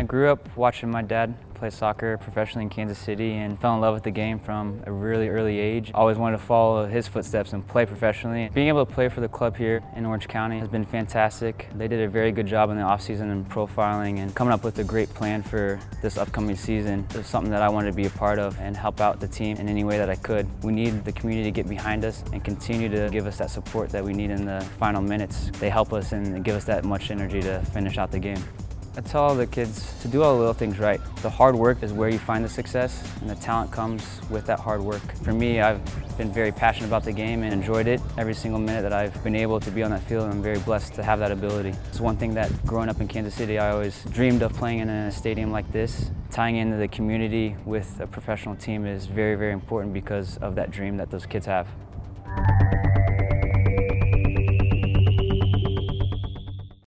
grew up watching my dad play soccer professionally in Kansas City and fell in love with the game from a really early age. Always wanted to follow his footsteps and play professionally. Being able to play for the club here in Orange County has been fantastic. They did a very good job in the offseason in profiling and coming up with a great plan for this upcoming season. It was something that I wanted to be a part of and help out the team in any way that I could. We need the community to get behind us and continue to give us that support that we need in the final minutes. They help us and give us that much energy to finish out the game. I tell all the kids to do all the little things right. The hard work is where you find the success, and the talent comes with that hard work. For me, I've been very passionate about the game and enjoyed it every single minute that I've been able to be on that field, and I'm very blessed to have that ability. It's one thing that growing up in Kansas City, I always dreamed of playing in a stadium like this. Tying into the community with a professional team is very, very important because of that dream that those kids have.